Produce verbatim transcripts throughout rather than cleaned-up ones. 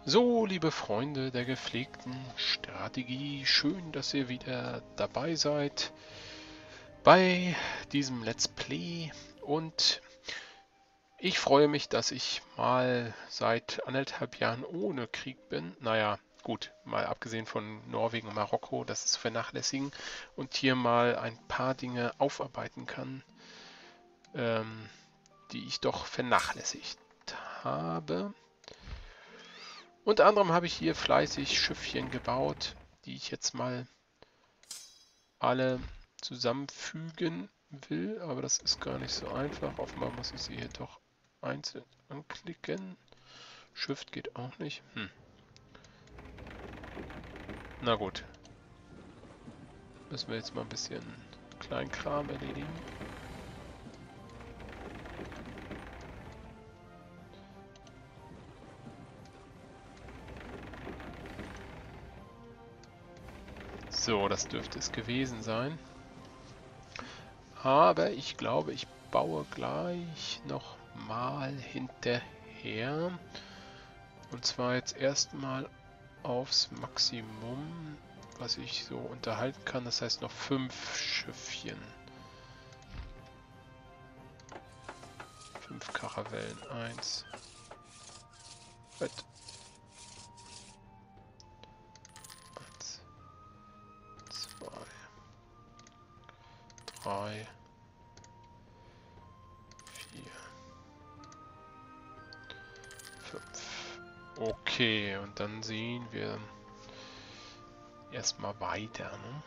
So, liebe Freunde der gepflegten Strategie, schön, dass ihr wieder dabei seid bei diesem Let's Play und ich freue mich, dass ich mal seit anderthalb Jahren ohne Krieg bin. Naja, gut, mal abgesehen von Norwegen und Marokko, das ist zu vernachlässigen und hier mal ein paar Dinge aufarbeiten kann, ähm, die ich doch vernachlässigt habe. Unter anderem habe ich hier fleißig Schiffchen gebaut, die ich jetzt mal alle zusammenfügen will, aber das ist gar nicht so einfach. Offenbar muss ich sie hier doch einzeln anklicken. Shift geht auch nicht. Hm. Na gut, müssen wir jetzt mal ein bisschen Kleinkram erledigen. So, das dürfte es gewesen sein. Aber ich glaube, ich baue gleich noch mal hinterher. Und zwar jetzt erstmal aufs Maximum, was ich so unterhalten kann. Das heißt noch fünf Schiffchen. Fünf Karavellen. Eins. Eins. Zwei. Drei. Vier. Fünf. Okay, und dann sehen wir erstmal weiter. Ne?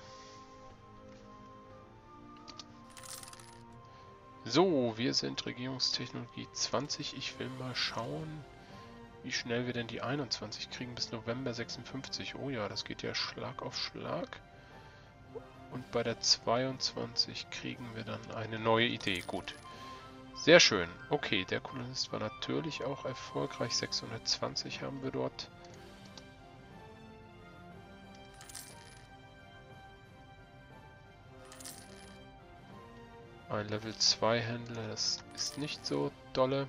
So, wir sind Regierungstechnologie zwanzig. Ich will mal schauen, wie schnell wir denn die einundzwanzig kriegen bis November sechsundfünfzig. Oh ja, das geht ja Schlag auf Schlag. Und bei der zweiundzwanzig kriegen wir dann eine neue Idee. Gut. Sehr schön. Okay, der Kolonist war natürlich auch erfolgreich. sechshundertzwanzig haben wir dort. Ein Level zwei Händler, das ist nicht so dolle.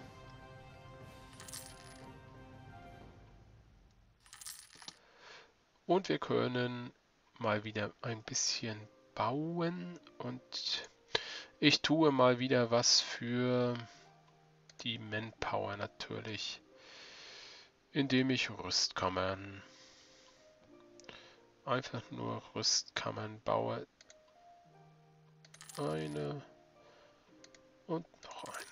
Und wir können mal wieder ein bisschen bauen. Und ich tue mal wieder was für die Manpower natürlich. Indem ich Rüstkammern, einfach nur Rüstkammern baue. Eine und noch eine.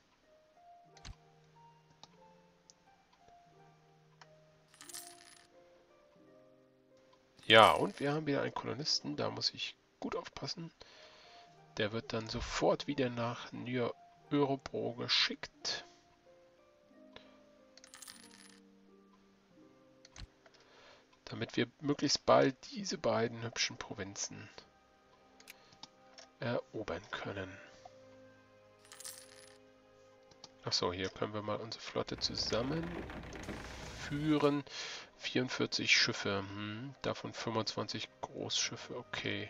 Ja, und wir haben wieder einen Kolonisten, da muss ich gut aufpassen. Der wird dann sofort wieder nach Nier-Örebro geschickt. Damit wir möglichst bald diese beiden hübschen Provinzen erobern können. Achso, hier können wir mal unsere Flotte zusammenführen. vierundvierzig Schiffe, hm, davon fünfundzwanzig Großschiffe, okay.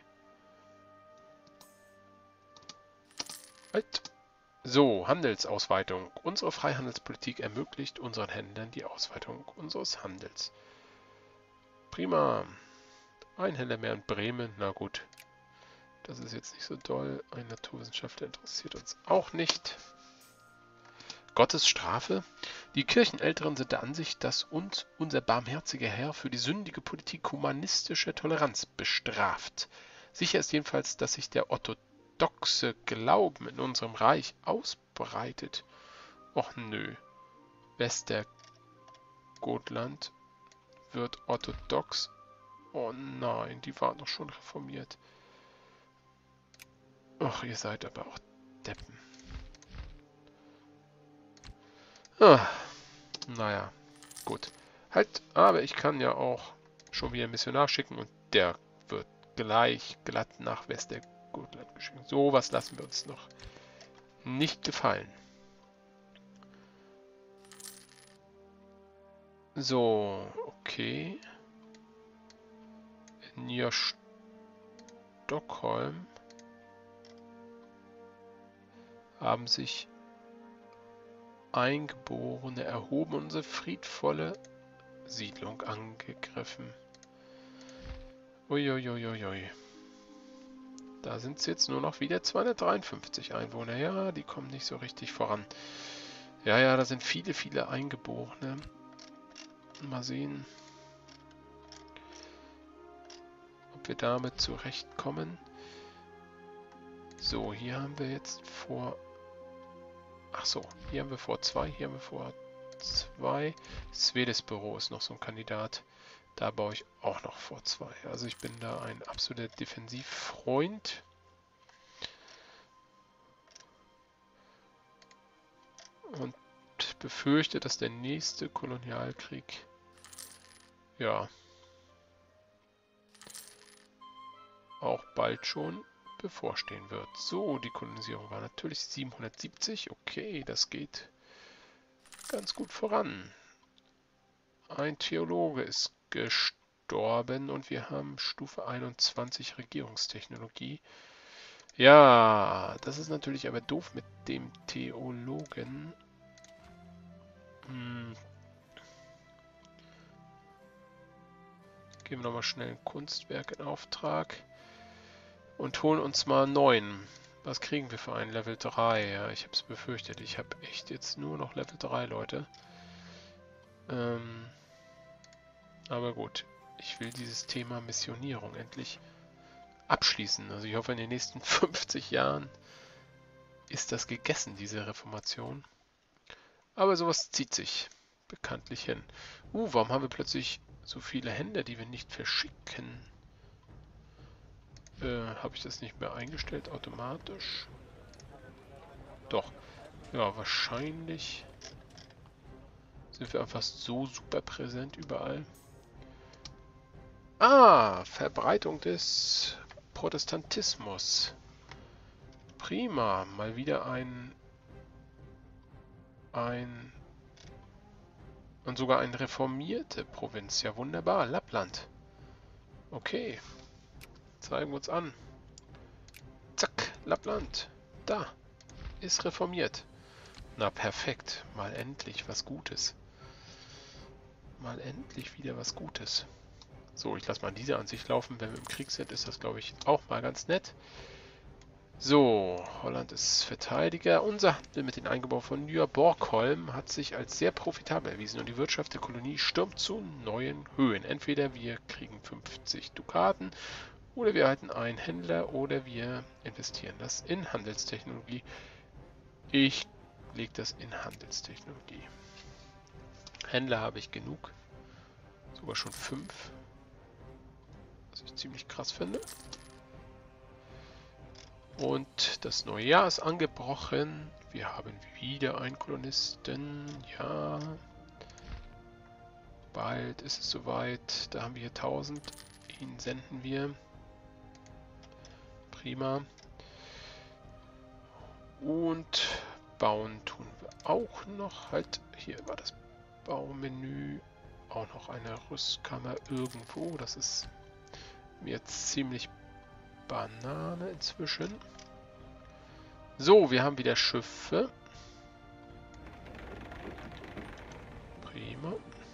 Halt. So, Handelsausweitung. Unsere Freihandelspolitik ermöglicht unseren Händlern die Ausweitung unseres Handels. Prima. Ein Händler mehr in Bremen, na gut. Das ist jetzt nicht so doll. Ein Naturwissenschaftler interessiert uns auch nicht. Gottes Strafe? Die Kirchenälteren sind der Ansicht, dass uns unser barmherziger Herr für die sündige Politik humanistischer Toleranz bestraft. Sicher ist jedenfalls, dass sich der orthodoxe Glauben in unserem Reich ausbreitet. Och nö. Westergotland wird orthodox. Oh nein, die waren doch schon reformiert. Och, ihr seid aber auch Deppen. Ah, naja, gut. Halt, aber ich kann ja auch schon wieder einen Missionar schicken und der wird gleich glatt nach Westergotland geschickt. So was lassen wir uns noch nicht gefallen. So, okay. Nier Stockholm haben sich Eingeborene erhoben. Unsere friedvolle Siedlung angegriffen. Uiuiuiui. Da sind es jetzt nur noch wieder zweihundertdreiundfünfzig Einwohner. Ja, die kommen nicht so richtig voran. Ja, ja, da sind viele, viele Eingeborene. Mal sehen, ob wir damit zurechtkommen. So, hier haben wir jetzt vor... Ach so, hier haben wir vor zwei, hier haben wir vor zwei. Svedes Büro ist noch so ein Kandidat. Da baue ich auch noch vor zwei. Also ich bin da ein absoluter Defensivfreund. Und befürchte, dass der nächste Kolonialkrieg, ja, auch bald schon bevorstehen wird. So, die Kolonisierung war natürlich siebenhundertsiebzig. Okay, das geht ganz gut voran. Ein Theologe ist gestorben und wir haben Stufe einundzwanzig Regierungstechnologie. Ja, das ist natürlich aber doof mit dem Theologen. Hm. Geben wir nochmal schnell ein Kunstwerk in Auftrag und holen uns mal neun. Was kriegen wir für einen? Level drei? Ja, ich habe es befürchtet. Ich habe echt jetzt nur noch Level drei, Leute. Ähm, aber gut, ich will dieses Thema Missionierung endlich abschließen. Also ich hoffe, in den nächsten fünfzig Jahren ist das gegessen, diese Reformation. Aber sowas zieht sich bekanntlich hin. Uh, warum haben wir plötzlich so viele Hände, die wir nicht verschicken? Äh, habe ich das nicht mehr eingestellt automatisch? Doch. Ja, wahrscheinlich sind wir einfach so super präsent überall. Ah, Verbreitung des Protestantismus. Prima, mal wieder ein ein und sogar eine reformierte Provinz. Ja, wunderbar, Lappland. Okay, zeigen wir uns an. Zack, Lappland. Da, ist reformiert. Na perfekt, mal endlich was Gutes. Mal endlich wieder was Gutes. So, ich lasse mal diese Ansicht laufen. Wenn wir im Krieg sind, ist das, glaube ich, auch mal ganz nett. So, Holland ist Verteidiger. Unser Handel mit den Eingeborenen von Nürburgholm hat sich als sehr profitabel erwiesen und die Wirtschaft der Kolonie stürmt zu neuen Höhen. Entweder wir kriegen fünfzig Dukaten oder wir halten einen Händler oder wir investieren das in Handelstechnologie. Ich lege das in Handelstechnologie. Händler habe ich genug. Sogar schon fünf. Was ich ziemlich krass finde. Und das neue Jahr ist angebrochen. Wir haben wieder einen Kolonisten. Ja. Bald ist es soweit. Da haben wir hier tausend. Ihn senden wir. Prima. Und bauen tun wir auch noch. Halt, hier war das Baumenü. Auch noch eine Rüstkammer irgendwo. Das ist mir ziemlich Banane inzwischen. So, wir haben wieder Schiffe. Prima.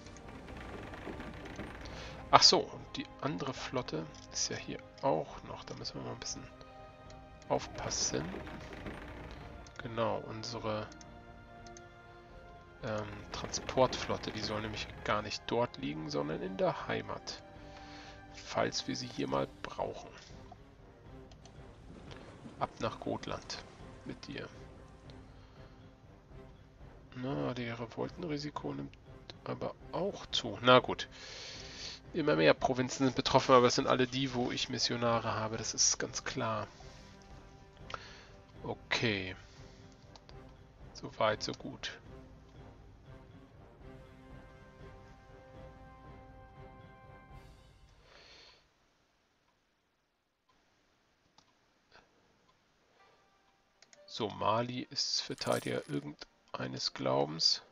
Ach so, und die andere Flotte ist ja hier auch noch. Da müssen wir mal ein bisschen aufpassen. Genau, unsere ähm, Transportflotte, die soll nämlich gar nicht dort liegen, sondern in der Heimat. Falls wir sie hier mal brauchen. Ab nach Gotland mit dir. Na, die Revoltenrisiko nimmt aber auch zu. Na gut. Immer mehr Provinzen sind betroffen, aber es sind alle die, wo ich Missionare habe. Das ist ganz klar. Okay. So weit, so gut. So, Mali ist Verteidiger irgendeines Glaubens.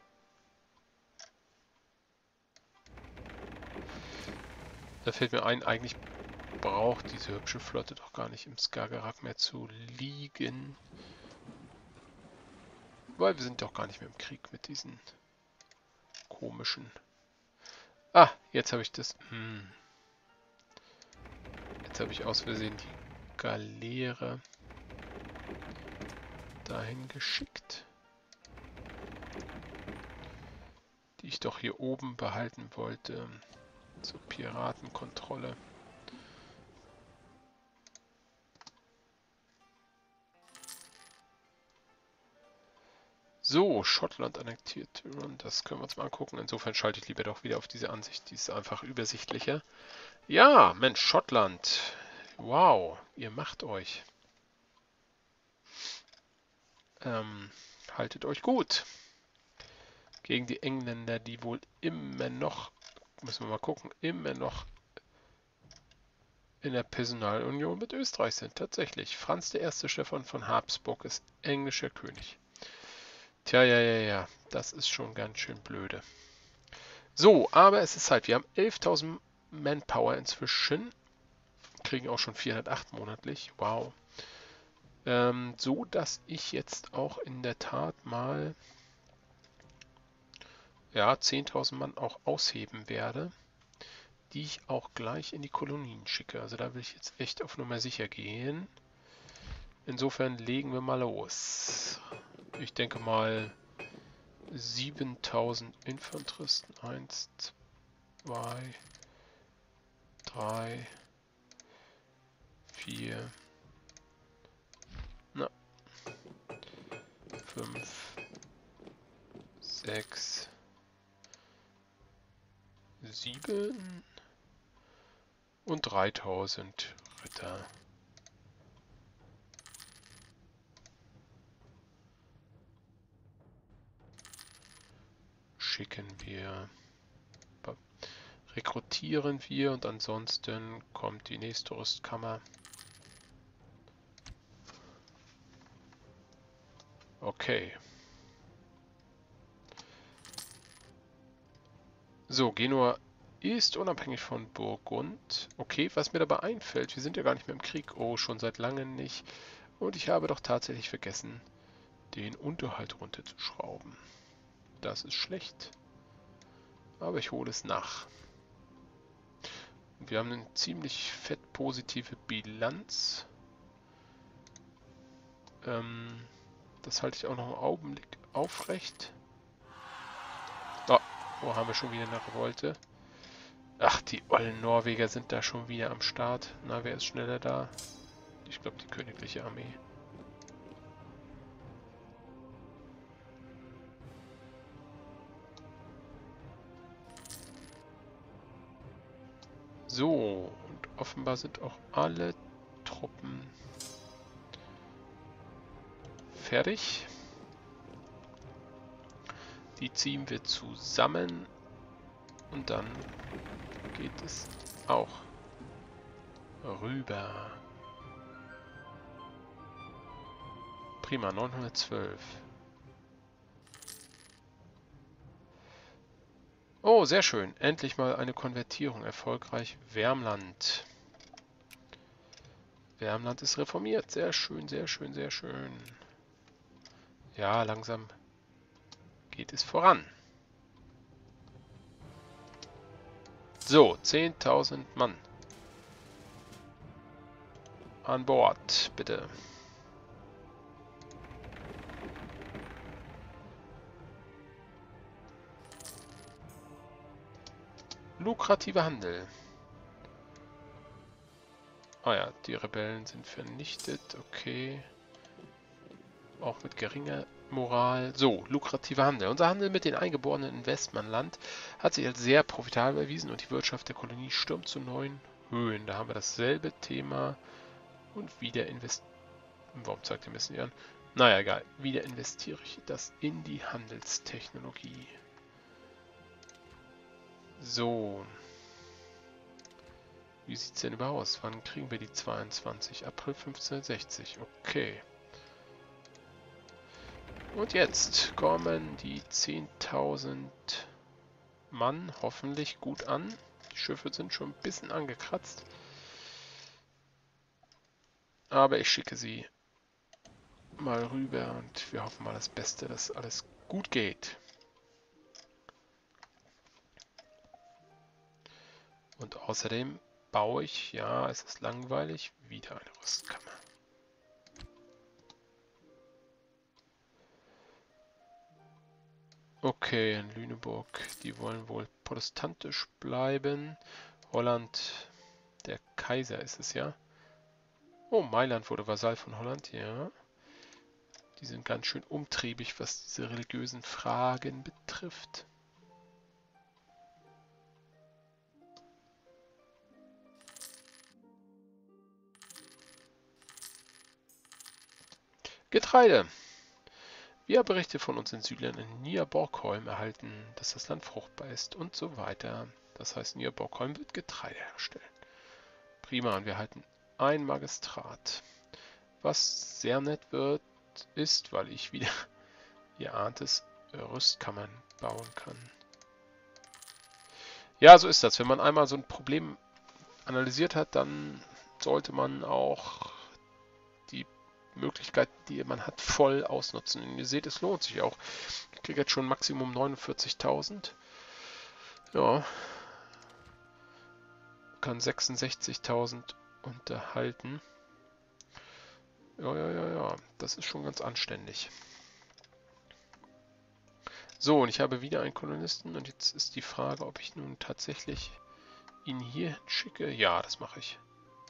Da fällt mir ein, eigentlich braucht diese hübsche Flotte doch gar nicht im Skagerrak mehr zu liegen. Weil wir sind doch gar nicht mehr im Krieg mit diesen komischen Ah, jetzt habe ich das... Hm. Jetzt habe ich aus Versehen die Galeere dahin geschickt, die ich doch hier oben behalten wollte. Zur Piratenkontrolle. So, Schottland annektiert. Das können wir uns mal angucken. Insofern schalte ich lieber doch wieder auf diese Ansicht. Die ist einfach übersichtlicher. Ja, Mensch, Schottland. Wow, ihr macht euch. Ähm, haltet euch gut. Gegen die Engländer, die wohl immer noch, müssen wir mal gucken, immer noch in der Personalunion mit Österreich sind. Tatsächlich. Franz der Erste Stephan von Habsburg ist englischer König. Tja, ja, ja, ja. Das ist schon ganz schön blöde. So, aber es ist halt, wir haben elftausend Manpower inzwischen. Kriegen auch schon vierhundertacht monatlich. Wow. Ähm, so, dass ich jetzt auch in der Tat mal ja, zehntausend Mann auch ausheben werde, die ich auch gleich in die Kolonien schicke. Also da will ich jetzt echt auf Nummer sicher gehen. Insofern legen wir mal los. Ich denke mal siebentausend Infanteristen. eins, zwei, drei, vier, na, fünf, sechs, sieben und dreitausend Ritter. Schicken wir, rekrutieren wir und ansonsten kommt die nächste Rüstkammer. Okay. So, Genua ist unabhängig von Burgund. Okay, was mir dabei einfällt, wir sind ja gar nicht mehr im Krieg. Oh, schon seit langem nicht. Und ich habe doch tatsächlich vergessen, den Unterhalt runterzuschrauben. Das ist schlecht. Aber ich hole es nach. Wir haben eine ziemlich fett positive Bilanz. Ähm, das halte ich auch noch einen Augenblick aufrecht. Oh, wo haben wir schon wieder eine Revolte? Ach, die ollen Norweger sind da schon wieder am Start. Na, wer ist schneller da? Ich glaube, die königliche Armee. So, und offenbar sind auch alle Truppen fertig. Die ziehen wir zusammen und dann geht es auch rüber. Prima, neunhundertzwölf. Oh, sehr schön. Endlich mal eine Konvertierung erfolgreich. Värmland. Värmland ist reformiert. Sehr schön, sehr schön, sehr schön. Ja, langsam geht es voran. So, zehntausend Mann. An Bord, bitte. Lukrativer Handel. Ah ja, die Rebellen sind vernichtet. Okay. Auch mit geringer Moral. So, lukrativer Handel. Unser Handel mit den Eingeborenen in Westmanland hat sich als sehr profitabel erwiesen und die Wirtschaft der Kolonie stürmt zu neuen Höhen. Da haben wir dasselbe Thema und wieder investieren. Warum zeigt ihr mir das nicht an? Naja, egal. Wieder investiere ich das in die Handelstechnologie. So. Wie sieht es denn überhaupt aus? Wann kriegen wir die zweiundzwanzig? April fünfzehnhundertsechzig. Okay. Und jetzt kommen die zehntausend Mann hoffentlich gut an. Die Schiffe sind schon ein bisschen angekratzt. Aber ich schicke sie mal rüber und wir hoffen mal das Beste, dass alles gut geht. Und außerdem baue ich, ja, es ist langweilig, wieder eine Rüstkammer. Okay, in Lüneburg, die wollen wohl protestantisch bleiben. Holland, der Kaiser ist es ja. Oh, Mailand wurde Vasall von Holland, ja. Die sind ganz schön umtriebig, was diese religiösen Fragen betrifft. Getreide. Wir haben Berichte von unseren Südlern in Niederborgholm erhalten, dass das Land fruchtbar ist und so weiter. Das heißt, Niederborgholm wird Getreide herstellen. Prima, und wir halten ein Magistrat. Was sehr nett wird, ist, weil ich wieder, ihr ahnt es, Rüstkammern bauen kann. Ja, so ist das. Wenn man einmal so ein Problem analysiert hat, dann sollte man auch die Möglichkeit, die man hat, voll ausnutzen. Und ihr seht, es lohnt sich auch. Ich kriege jetzt schon Maximum neunundvierzigtausend. Ja. Kann sechsundsechzigtausend unterhalten. Ja, ja, ja, ja. Das ist schon ganz anständig. So, und ich habe wieder einen Kolonisten. Und jetzt ist die Frage, ob ich nun tatsächlich ihn hier schicke. Ja, das mache ich.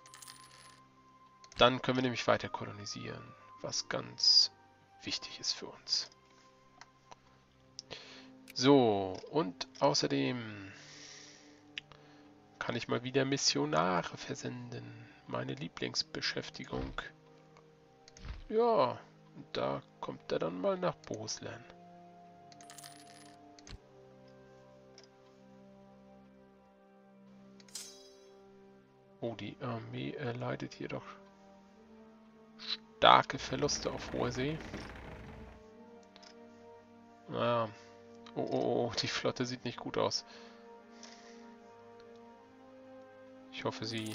Dann können wir nämlich weiter kolonisieren, was ganz wichtig ist für uns. So, und außerdem kann ich mal wieder Missionare versenden. Meine Lieblingsbeschäftigung. Ja, und da kommt er dann mal nach Boslen. Oh, die Armee erleidet jedoch starke Verluste auf hoher See. Naja. Oh, oh, oh, die Flotte sieht nicht gut aus. Ich hoffe, sie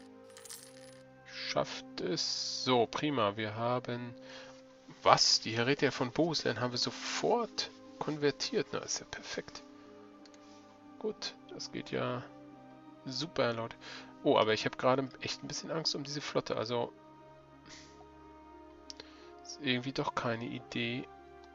schafft es. So, prima. Wir haben... Was? Die Heretier von Boslen haben wir sofort konvertiert. Na, ist ja perfekt. Gut, das geht ja super, Leute. Oh, aber ich habe gerade echt ein bisschen Angst um diese Flotte. Also... Ist irgendwie doch keine Idee.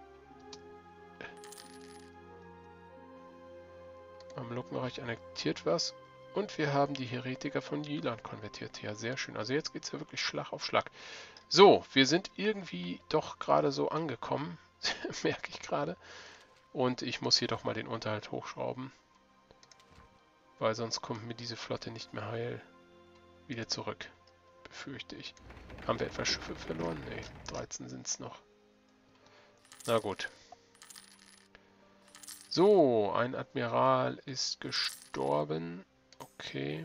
Am Luckenreich annektiert was. Und wir haben die Heretiker von Jiland konvertiert. Ja, sehr schön. Also jetzt geht es ja wirklich Schlag auf Schlag. So, wir sind irgendwie doch gerade so angekommen. Merke ich gerade. Und ich muss hier doch mal den Unterhalt hochschrauben. Weil sonst kommt mir diese Flotte nicht mehr heil wieder zurück. Befürchte ich. Haben wir etwa Schiffe verloren? Ne, dreizehn sind es noch. Na gut. So, ein Admiral ist gestorben. Okay.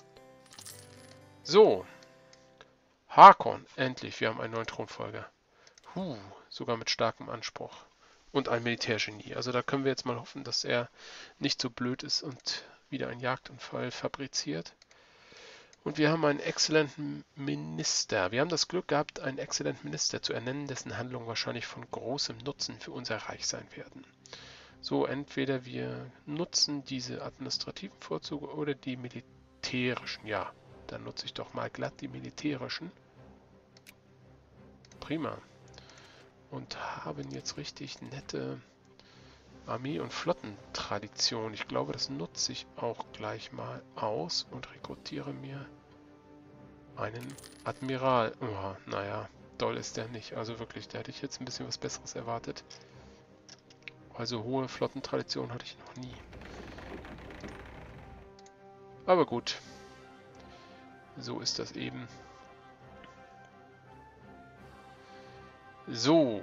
So. Hakon, endlich. Wir haben einen neuen Thronfolger. Huh, sogar mit starkem Anspruch. Und ein Militärgenie. Also da können wir jetzt mal hoffen, dass er nicht so blöd ist und wieder einen Jagdunfall fabriziert. Und wir haben einen exzellenten Minister. Wir haben das Glück gehabt, einen exzellenten Minister zu ernennen, dessen Handlungen wahrscheinlich von großem Nutzen für unser Reich sein werden. So, entweder wir nutzen diese administrativen Vorzüge oder die militärischen. Ja, dann nutze ich doch mal glatt die militärischen. Prima. Und haben jetzt richtig nette Armee- und Flottentradition. Ich glaube, das nutze ich auch gleich mal aus und rekrutiere mir einen Admiral. Oh, naja, doll ist der nicht. Also wirklich, da hätte ich jetzt ein bisschen was Besseres erwartet. Also hohe Flottentradition hatte ich noch nie. Aber gut. So ist das eben. So.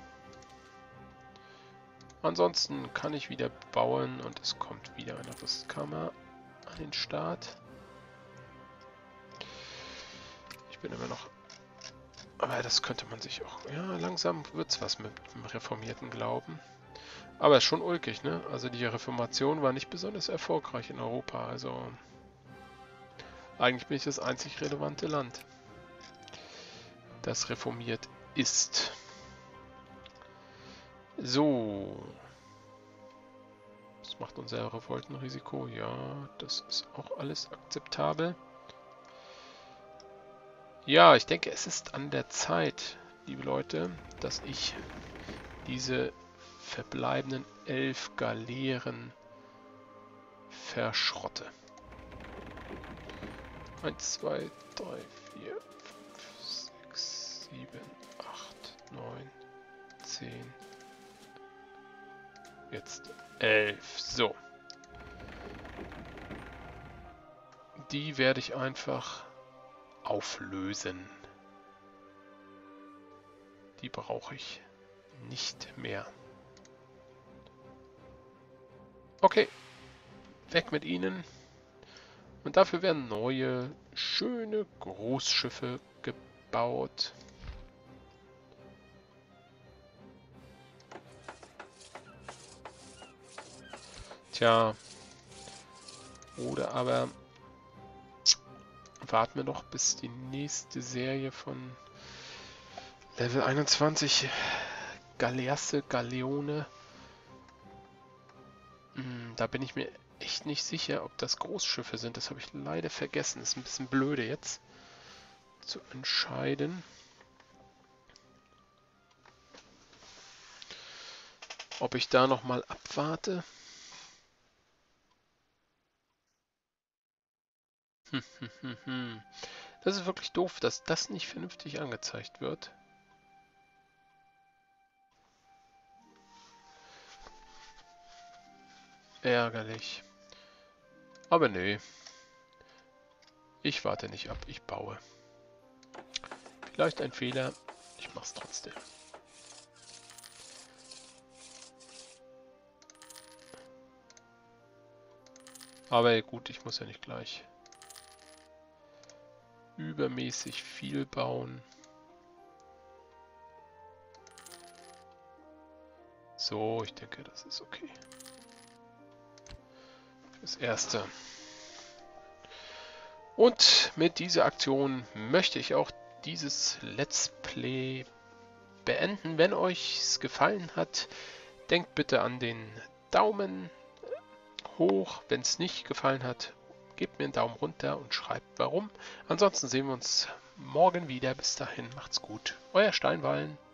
Ansonsten kann ich wieder bauen und es kommt wieder eine Rüstkammer an den Start. Ich bin immer noch... Aber das könnte man sich auch... Ja, langsam wird es was mit dem reformierten Glauben. Aber es ist schon ulkig, ne? Also die Reformation war nicht besonders erfolgreich in Europa. Also eigentlich bin ich das einzig relevante Land, das reformiert ist. So. Was Was macht unser Revoltenrisiko? Ja, das ist auch alles akzeptabel. Ja, ich denke, es ist an der Zeit, liebe Leute, dass ich diese verbleibenden elf Galeeren verschrotte. eins, zwei, drei, vier, fünf, sechs, sieben, acht, neun, zehn. Jetzt elf. So. Die werde ich einfach auflösen. Die brauche ich nicht mehr. Okay. Weg mit ihnen. Und dafür werden neue, schöne Großschiffe gebaut. Tja. Oder aber warten wir noch, bis die nächste Serie von Level einundzwanzig Galeasse, Galeone. Hm, da bin ich mir echt nicht sicher, ob das Großschiffe sind. Das habe ich leider vergessen. Ist ein bisschen blöde jetzt zu entscheiden. Ob ich da nochmal abwarte. Hm, hm, hm, hm. Das ist wirklich doof, dass das nicht vernünftig angezeigt wird. Ärgerlich. Aber nee. Ich warte nicht ab, ich baue. Vielleicht ein Fehler, ich mach's trotzdem. Aber gut, ich muss ja nicht gleich übermäßig viel bauen. So, ich denke, das ist okay. Das erste. Und mit dieser Aktion möchte ich auch dieses Let's Play beenden. Wenn euch es gefallen hat, denkt bitte an den Daumen hoch. Wenn es nicht gefallen hat, gebt mir einen Daumen runter und schreibt warum. Ansonsten sehen wir uns morgen wieder. Bis dahin, macht's gut. Euer Steinwallen.